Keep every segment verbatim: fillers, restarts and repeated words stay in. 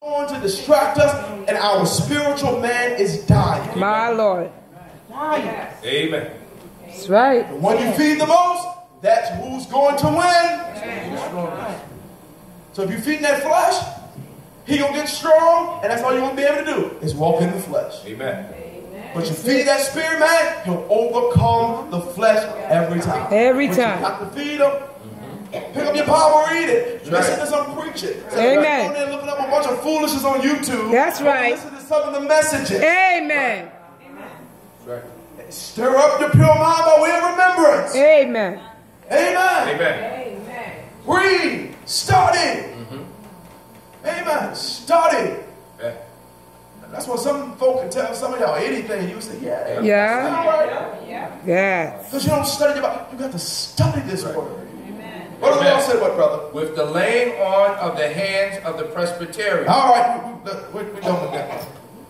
going to distract us, and our spiritual man is dying. My Lord. Dying. Amen. That's right. And when you feed the most, that's who's going to win. So if you feed that flesh, he gonna get strong, and that's all you're gonna be able to do is walk in the flesh. Amen. But you feed that spirit man, he'll overcome the flesh every time. Every but time. You have to feed him. Pick up your Bible, read it. Listen to some preaching. So Amen. Go there looking up a bunch of foolishness on YouTube. That's right. Listen to some of the messages. Amen. Right. Stir up the pure mind by way of remembrance. Amen. Amen. Amen. Read. Study. Mm-hmm. Amen. Study. Yeah. That's what some folk can tell some of y'all anything. You say, yeah. Yeah. Right. Yeah. Because you don't study your Bible. You got to study this Right. word. What does the Lord say, what, brother? With the laying on of the hands of the Presbyterian. All right, we, we, we, we done with that.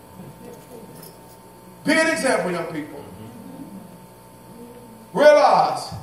Be an example, young people. Realize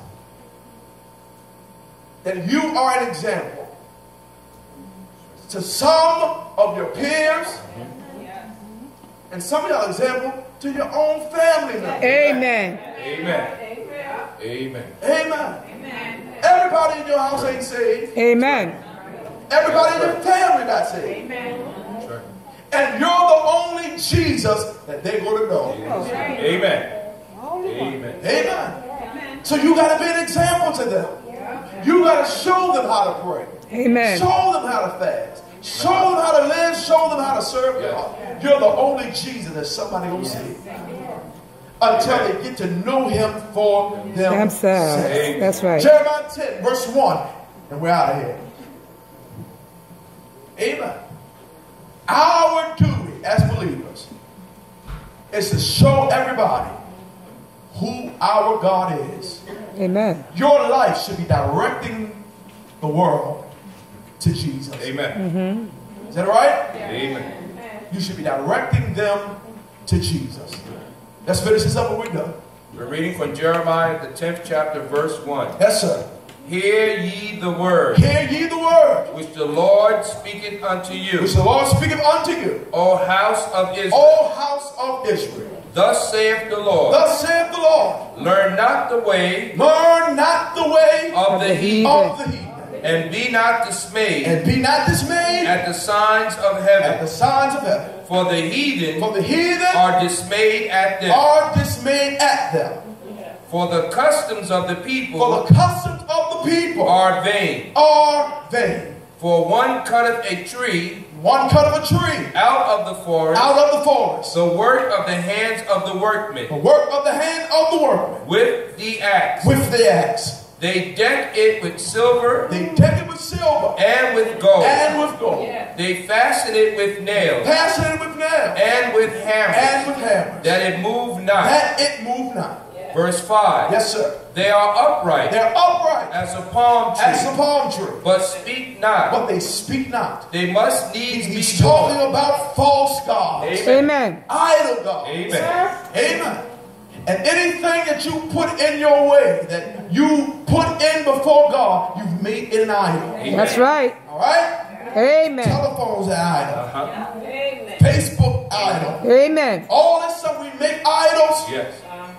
that you are an example to some of your peers, and some of y'all example to your own family members. Amen. Amen. Amen. Amen. Everybody in your house ain't saved. Amen. Everybody in your family not saved. That's right. And you're the only Jesus that they're going to know. Amen. Amen. Amen. Amen. So you got to be an example to them. You got to show them how to pray. Amen. Show them how to fast. Show them how to live. Show them how to serve God. You're the only Jesus that somebody will see. Until they get to know him for themselves. That's right. Jeremiah ten, verse one. And we're out of here. Amen. Our duty as believers is to show everybody who our God is. Amen. Your life should be directing the world to Jesus. Amen. Mm-hmm. Is that right? Amen. You should be directing them to Jesus. Let's finish this up and we're done. We're reading from Jeremiah, the tenth chapter, verse one. Yes, sir. Hear ye the word. Hear ye the word. Which the Lord speaketh unto you. Which the Lord speaketh unto you. O house of Israel. O house of Israel. Thus saith the Lord. Thus saith the Lord. Learn not the way. Learn not the way of the heathen. Of the heathen. And be not dismayed. And be not dismayed. At the signs of heaven. At the signs of heaven. For the heathen. For the heathen. Are dismayed at them. Are dismayed at them. For the customs of the people. For the customs of the people. Are vain. Are vain. For one cutteth a tree. One cut of a tree. Out of the forest. Out of the forest. The work of the hands of the workmen. The work of the hand of the workman. With the axe. With the axe. They deck it with silver. They deck it with silver. And with gold. And with gold. Yeah. They fasten it with nails. Fasten it with nails. And with hammers. And with hammers. That it move not. That it move not. Yeah. Verse five. Yes, sir. They are upright. They're upright. As a palm tree. As a palm tree. But speak not. But they speak not. They must needs be He's talking born. About false gods. Amen. Amen. Idol gods. Amen. Amen. And anything that you put in your way, that you put in before God, you've made it an idol. Amen. That's right. All right? Amen. Telephone's an idol. Uh-huh. Amen. Facebook idol. Amen. All this stuff, we make idols. Yes.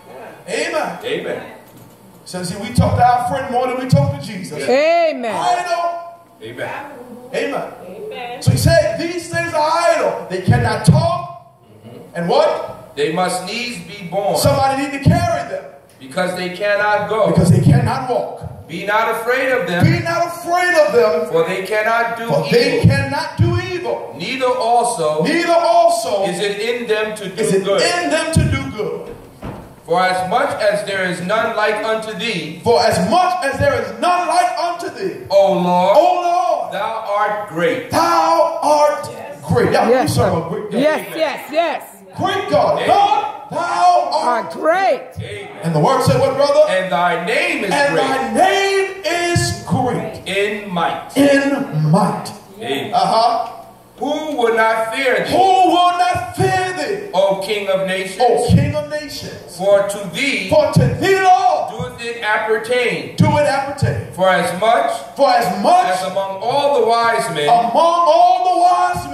Amen. Amen. So see, we talk to our friend more than we talk to Jesus. Amen. Idol. Amen. Amen. Amen. So he said, these things are idle. They cannot talk. Mm-hmm. And what? They must needs be born. Somebody need to carry them. Because they cannot go. Because they cannot walk. Be not afraid of them. Be not afraid of them. For they cannot do for evil. they cannot do evil. Neither also. Neither also. Is it in them to do is it good. in them to do good. For as much as there is none like unto thee. For as much as there is none like unto thee. O Lord. O Lord. Thou art great. Thou art yes. great. Y'all yes, serve a great God. Yes, yes, yes. Great God. Amen. God, thou art are great. Amen. And the word said what, brother? And thy name is and great. And thy name is great. In might. In might. Amen. Uh-huh. Who would not fear thee? Who will not fear thee? O King of nations. O King of nations. For to thee. For to thee, Lord. Doeth it appertain. Do it appertain. For as much. For as much. As among all the wise men. Among all the wise men. Of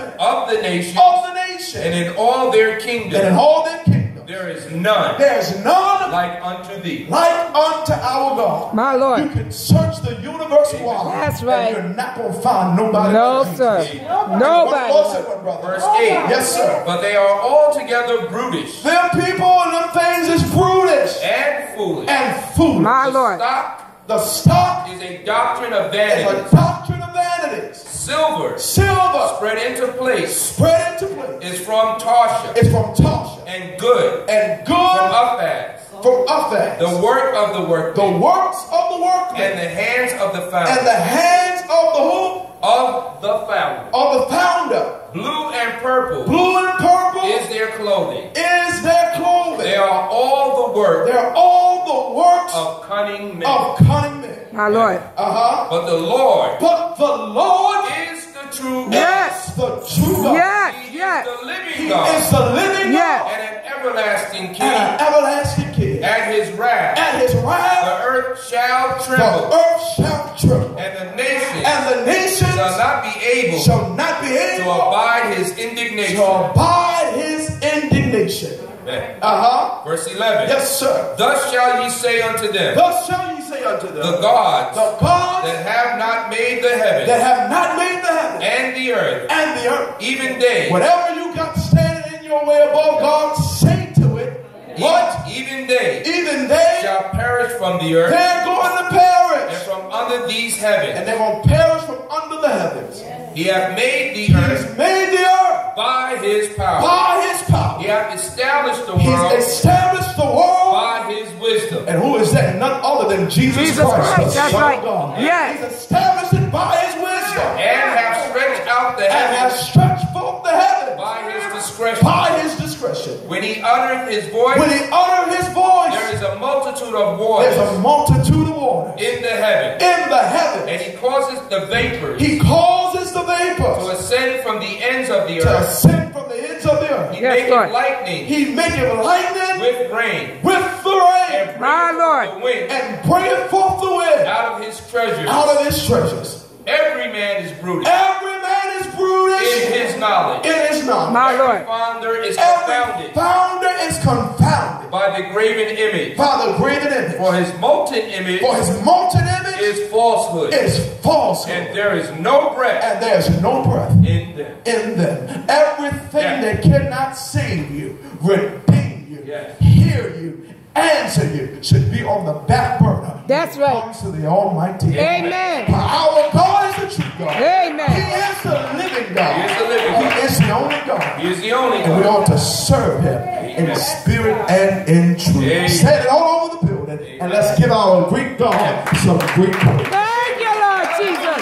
of the nations, of the nation, and in all their and kingdoms, in all their kingdoms, there is none there's none like unto thee. like unto our God. My Lord. You can search the universe wide. That's right. And you're not going to find nobody No, like sir. Jesus. Nobody. One more second, brother. Verse eight. Yes, sir. But they are altogether brutish Them people and them things is brutish and foolish. and foolish. My The Lord. stock The stock is a doctrine of is vanity. a doctrine of vanities. Silver Silver spread into place spread into place. is from Tarshish, It's from Tarshish. and good And from good Uphaz. from Uphaz. The work of the The workman, works of the workman. and the hands of the And founder, the hands of the who? of the founder. Of the founder. Blue and purple Blue and purple is their clothing. is their clothing. They are all the work They're all the works of cunning men. of cunning men. My Lord. Uh-huh. But the Lord But the Lord is the true God. Yes. is the true God. Yes. He Yes. is the living He God is the living Yes. God and an everlasting and King. an everlasting King. At his wrath, At his wrath, the earth shall the tremble, earth shall tremble, and the nations and the nations shall not be able shall not be to able abide his indignation. to abide his indignation. Amen. Uh-huh. Verse eleven. Yes, sir. Thus shall ye say unto them, Thus shall ye say unto them, the gods the gods that have not made the heaven that have not made the heaven and the earth, and the earth, even they, whatever you got standing in your way above God, say to it, what? even they Even they, shall perish from the earth they're going to and perish. from under these And heavens. they're going to perish from under the heavens. He hath made the He earth has made the earth by his power. by his power. He hath established the He's world established the world. by his wisdom. And who is that? None other than Jesus, Jesus Christ, Christ, the that's Son right. of God. Yes. He's established it by his wisdom. And hath stretched out the And has heavens stretched forth the heavens by his discretion. by his discretion. When he uttereth his voice, When he uttered his voice, there is a multitude of waters there's a multitude of water in the heaven. in the heavens. And he causes the vapors He causes the to vapors ascend from the ends of the to earth. ascend from the ends of the earth. He Yes, maketh Lord. lightning He maketh lightning with rain, with the rain and My bringeth Lord. the wind and bringeth forth the wind out of his treasures. out of his treasures. Every man is brutish Every man is brutish in his knowledge. in his knowledge. My Every Lord. founder is Every confounded founder is confounded by the graven image. by the graven image. For his molten image For his molten image is falsehood, is falsehood. and there is no breath And there's no breath in them. in them. Everything Yeah. that cannot save you, redeem you, Yes. hear you, answer you, should be on the back burner. That's when it right. comes to the Almighty. Amen. For our God is the true God. Amen. He is the living God. He is the living God. He is the only God. He is the only And we God. ought to serve him in spirit and in truth. Amen. Say it all over the building. And let's give our Greek God some Greek praise. Thank you, Lord Jesus.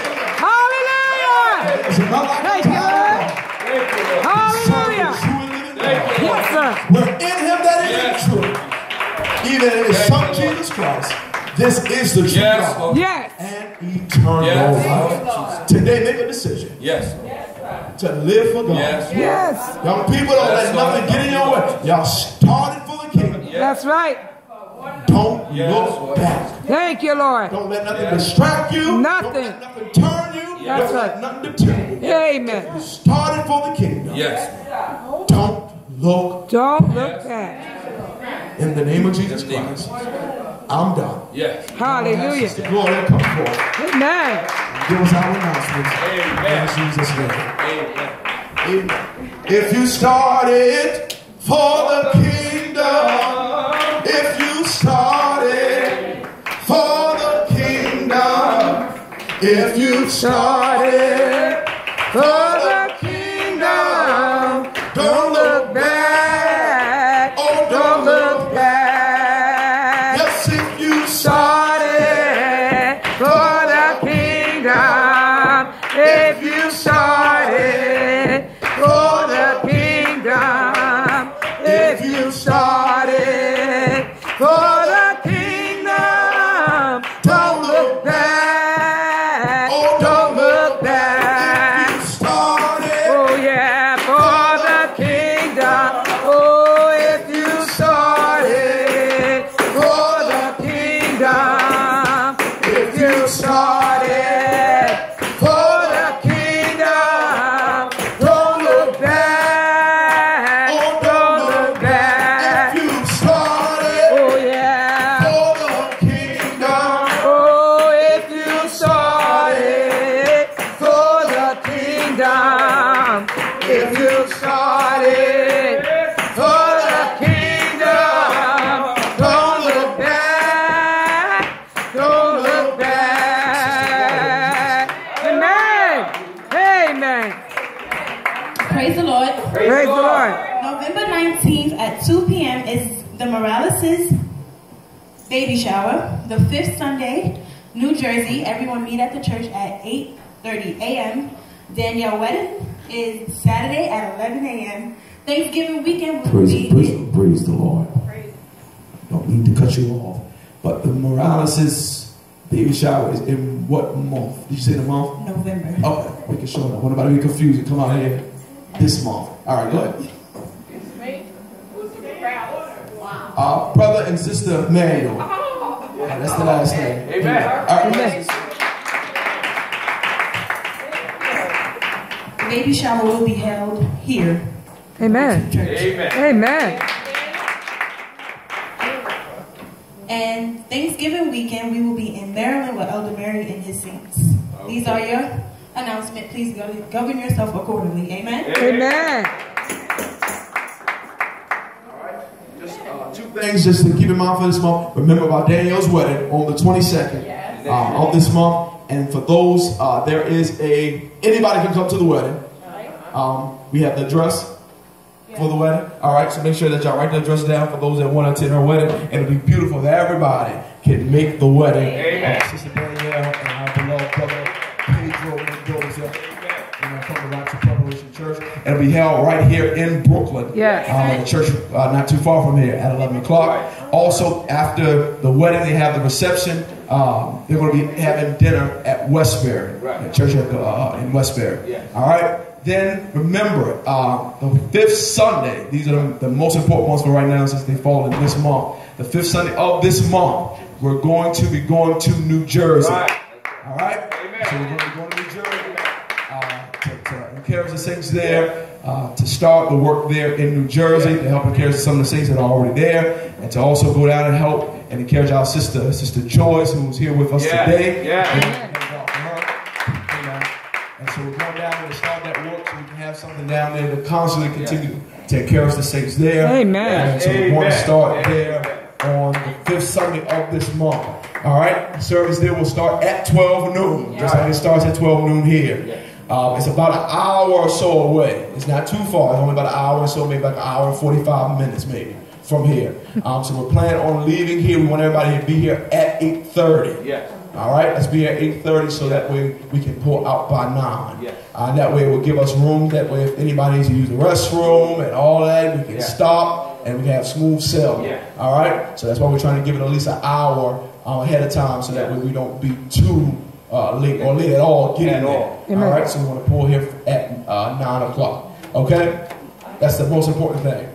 Hallelujah. There's none like Thank the you, God. Thank you, Lord. Hallelujah. Serve the true and living Thank God. you, Yes, sir. We're in him that is Yes. true. Even in his Thank son you, Lord. Jesus Christ. This is the true Yes, God. Lord. Yes. And eternal Yes. life. Today make a decision Yes. to live for God. Yes. Yes. Young people, don't Yes, let nothing Lord. get in your way. Y'all started for the king. That's right. Don't Yes, look Lord. back. Thank you, Lord. Don't let nothing Yes. distract you. Nothing. Don't let nothing turn you. That's Don't right. let nothing deter you. Amen. You started for the kingdom. Yes. Don't look Don't look Yes. back. in the name of Jesus In the name of Christ. I'm done. Yes. Hallelujah. Sister Gloria, come forth. Amen. Give us our announcements. Amen. In Jesus' name. Amen. Amen. If you started for the kingdom, if you started for the kingdom, if you started for the kingdom, don't look back. Oh, don't look back. Yes, if you started For the kingdom, if you started for the kingdom, if you started for the kingdom, don't look back, Oh, don't look back. If you If you started for the kingdom, don't look back, don't look back. Amen. Amen. Praise the Lord. Praise the Lord. November nineteenth at two p m is the Morales' baby shower. The fifth Sunday, New Jersey. Everyone meet at the church at eight thirty a m Danielle wedding is Saturday at eleven a m Thanksgiving weekend will Praise, be... praise, praise the Lord. Don't mean to cut you off. But the Morales' baby shower is in what month? Did you say the month? November. Okay, making sure. What about to be confused and come out here this month? All right, go ahead. Uh, brother and sister Manuel. Yeah, that's the last name. Amen. All right, Amen. The baby shower will be held here. Amen. Amen. Amen. And Thanksgiving weekend, we will be in Maryland with Elder Mary and his saints. These are your announcements. Please go- govern yourself accordingly. Amen. Amen. two things just to keep in mind for this month. Remember about Danielle's wedding on the twenty-second Yes. um, of this month. And for those, uh, there is a, anybody can come to the wedding. Um, we have the dress for the wedding. All right, so make sure that y'all write the address down for those that want to attend her wedding. And it'll be beautiful that everybody can make the wedding. Amen. Uh, Sister Danielle and our beloved brother Pedro Mendoza. You know, from the Rochester Preparation Church. And it'll be held right here in Brooklyn. Yes. Uh, the church uh, not too far from here at eleven o'clock. Also, after the wedding, they have the reception. Um, they're going to be having dinner at Westbury, Right. at church at, uh, in Westbury. Yeah. All right. Then remember, uh, the fifth Sunday. These are the, the most important ones for right now, since they fall in this month. The fifth Sunday of this month, we're going to be going to New Jersey. Right. All right. Amen. So we're going to be going to New Jersey. Uh, to, to encourage the saints there, uh, to start the work there in New Jersey, to help encourage some of the saints that are already there, and to also go down and help and encourage our sister, Sister Joyce, who was here with us Yeah. today. Yeah. And, thank God for her. Amen. And so we're going down there to start that work so we can have something down there to constantly continue to encourage the saints there. Amen. And so we're going to Amen. start there on the fifth Sunday of this month. All right, the service there will start at twelve noon, just like it starts at twelve noon here. Um, it's about an hour or so away. It's not too far. It's only about an hour or so, maybe like an hour and forty-five minutes maybe from here. Um, so we're planning on leaving here. We want everybody to be here at eight thirty. Yes. All right, let's be at eight thirty so that way we can pull out by nine. Yeah. Uh, that way it will give us room. That way if anybody needs to use the restroom and all that, we can Yeah. stop and we can have smooth sailing. Yeah. All right, so that's why we're trying to give it at least an hour uh, ahead of time so that way we don't be too uh, late or late at all getting At there. all. All right, so we want to pull here at uh, nine o'clock. Okay, that's the most important thing.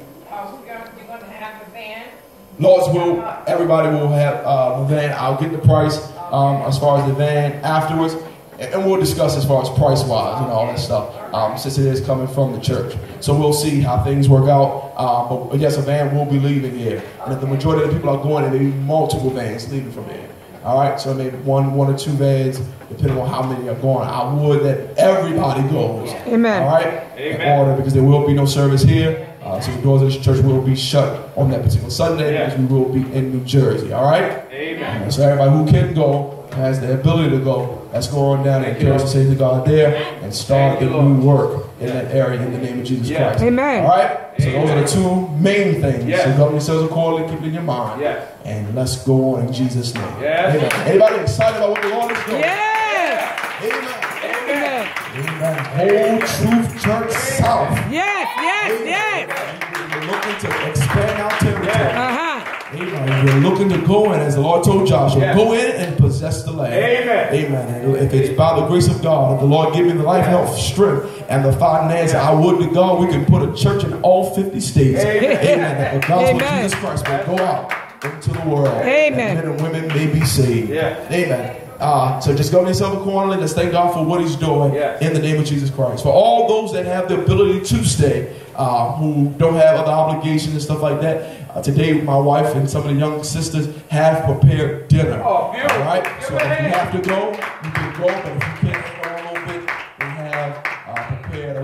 Lord's will, everybody will have uh, the van. I'll get the price um, as far as the van afterwards, and, and we'll discuss as far as price wise and all that stuff. Um, since it is coming from the church, so we'll see how things work out. Uh, but yes, a van will be leaving here, and if the majority of the people are going, there may be multiple vans leaving from here. All right, so maybe one, one or two vans, depending on how many are going. I would that everybody goes. Amen. All right, Amen. in order because there will be no service here. Uh, so the doors of this church will be shut on that particular Sunday Yeah. because we will be in New Jersey. All right. Amen. And so everybody who can go, has the ability to go, let's go on down and encourage the saints of God there and start the Thank you, new Lord. work in that area in the name of Jesus Yeah. Christ. Amen. All right. So those are the two main things. Yeah. So govern yourselves accordingly, keep it in your mind. Yeah. And let's go on in Jesus' name. Yes. Amen. Anybody excited about what the Lord is doing? Yes. Amen. Amen. Amen. Whole Truth Church South. Yes. Yes. Yes. We're looking to expand our territory. Uh-huh. Amen. We're looking to go in, as the Lord told Joshua, Yeah. go in and possess the land. Amen. Amen. And if it's by the grace of God, if the Lord give me the life, health, strength, and the finance, I would to God, we can put a church in all fifty states. Amen. Amen. That the gospel Amen. of Jesus Christ will go out into the world. Amen. And men and women may be saved. Yeah. Amen. Uh, so just govern yourself accordingly. Let's thank God for what He's doing Yeah. in the name of Jesus Christ. For all those that have the ability to stay, uh, who don't have other obligations and stuff like that, uh, today my wife and some of the young sisters have prepared dinner. Oh, beautiful. All right. Give So a if you hand. have to go, you can go. But if you can't go a little bit, we have uh, prepared a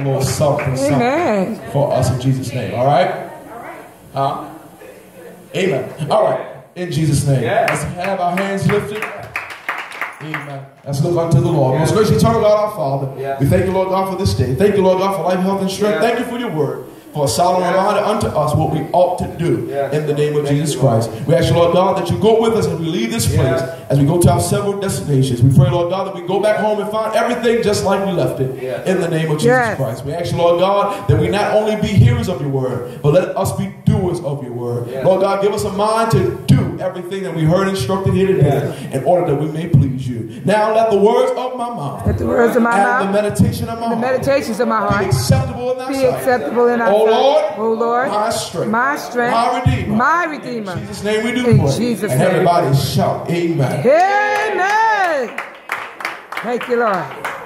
little something, something Amen. for us in Jesus' name. All right? Huh? Amen. All right. In Jesus' name. Let's have our hands lifted. Amen. Let's look unto the Lord. Most gracious eternal God, our Father. We thank you, Lord God, for this day. Thank you, Lord God, for life, health, and strength. Thank you for your word. For a solemn reminder unto us what we ought to do in the name of Jesus Christ. We ask you, Lord God, that you go with us as we leave this place, as we go to our several destinations. We pray, Lord God, that we go back home and find everything just like we left it in the name of Jesus Yes. Christ. We ask you, Lord God, that we not only be hearers of your word, but let us be doers of your word. Lord God, give us a mind to do everything that we heard instructed here today in order that we may please you. Now let the words of my mouth Let the words of my and mouth the meditation of my and the heart meditations of my be heart acceptable in thy be sight. acceptable in our O sight. Lord, O Lord, my strength, my strength, my redeemer, my redeemer. In Jesus' name we do In pray. Jesus' and name. everybody shout, amen. Amen. Thank you, Lord.